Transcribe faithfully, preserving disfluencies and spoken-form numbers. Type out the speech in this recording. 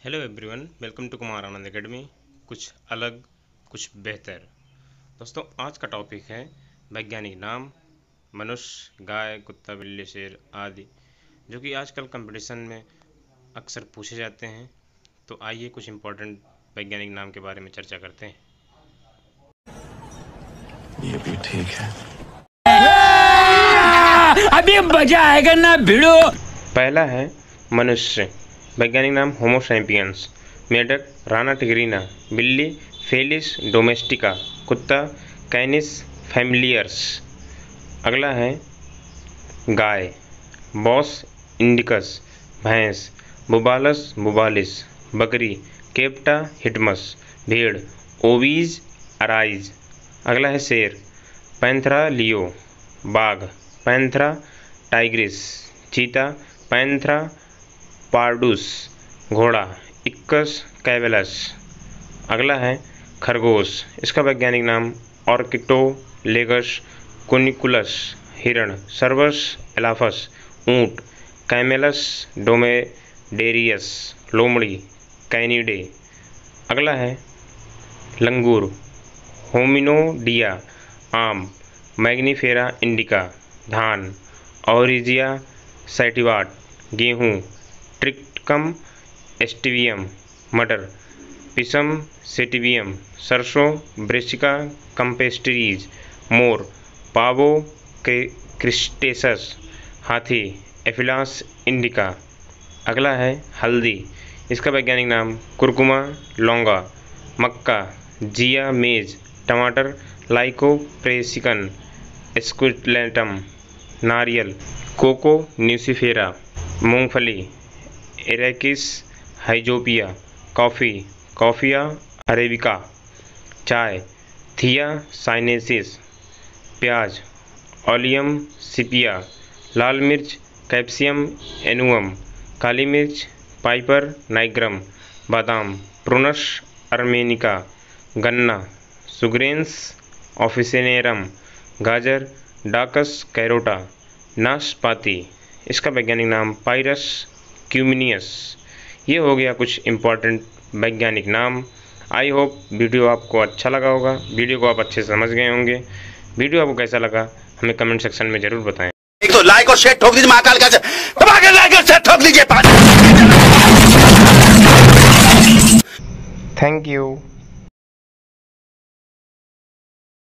Hello everyone, welcome to Kumar Anand academy. कुछ अलग कुछ बेहतर। दोस्तों, आज का टॉपिक है वैज्ञानिक नाम मनुष्य, गाय, कुत्ता, बिल्ली, शेर आदि, जो कि आजकल कंपटीशन में अक्सर पूछे जाते हैं। तो आइए कुछ इम्पोर्टेंट वैज्ञानिक नाम के बारे में चर्चा करते हैं। ये भी ठीक है। अभी मजा आएगा ना भिड़ो। पहला है मनुष्य, वैज्ञानिक नाम होमो सैपियंस। मेढक राना टिग्रिना। बिल्ली फेलिस डोमेस्टिका। कुत्ता कैनिस फैमिलियर्स। अगला है गाय, बॉस इंडिकस। भैंस बुबालस बुबालिस। बकरी केप्टा हिटमस। भेड़ ओवीज अराइज। अगला है शेर, पैंथरा लियो। बाघ पैंथरा टाइग्रिस। चीता पैंथरा पार्डुस। घोड़ा इक्कस कैवेलस। अगला है खरगोश, इसका वैज्ञानिक नाम ऑर्किटोलेगस कुनिकुलस। हिरण सर्वस एलाफस। ऊंट कैमेलस डोमेडेरियस। लोमड़ी कैनिडे। अगला है लंगूर, होमिनोडिया। आम मैग्नीफेरा इंडिका। धान ऑरिजिया सैटिवाट। गेहूँ ट्रिक्टम एस्टिवियम। मटर पिसम सेटिवियम। सरसों ब्रेसिका कंपेस्ट्रीज। मोर पावो क्रिस्टेसस। हाथी एफिलास इंडिका। अगला है हल्दी, इसका वैज्ञानिक नाम कुरकुमा लौंगा। मक्का जिया मेज। टमाटर लाइकोप्रेसिकन स्क्विलेंटम। नारियल कोको न्यूसिफेरा। मूंगफली एरेकिस हाइजोपिया। कॉफ़ी कॉफिया अरेबिका। चाय थिया साइनेसिस। प्याज ओलियम सिपिया। लाल मिर्च कैप्सियम एनुअम। काली मिर्च पाइपर नाइग्रम। बादाम प्रूनस अर्मेनिका। गन्ना सुग्रेंस ऑफिसिनेरम। गाजर डाकस कैरोटा। नाशपाती, इसका वैज्ञानिक नाम पायरस क्यूमिनियस। ये हो गया कुछ इम्पॉर्टेंट वैज्ञानिक नाम। आई होप वीडियो आपको अच्छा लगा होगा। वीडियो को आप अच्छे से समझ गए होंगे। वीडियो आपको कैसा लगा हमें कमेंट सेक्शन में ज़रूर बताएं। एक तो लाइक और शेयर ठोक दीजिए, महाकाल का दबा के लाइक और शेयर ठोक दीजिए। Thank you.